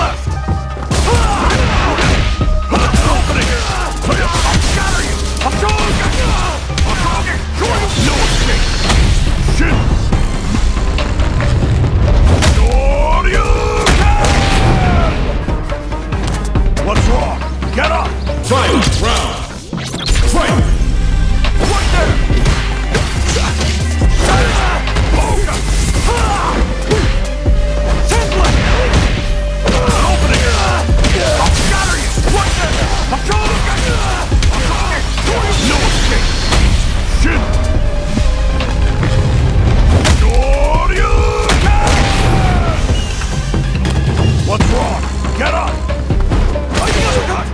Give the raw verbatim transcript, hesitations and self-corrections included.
left! Opening! I'll shatter you! I'm going! I'm going! No escape! Shit! What's wrong? Get up! Final round! Fight! Right there! Template! Opening! I'll shatter you! Right there! I'm going! I'm going! No escape! Shit! What's wrong? Get up! I got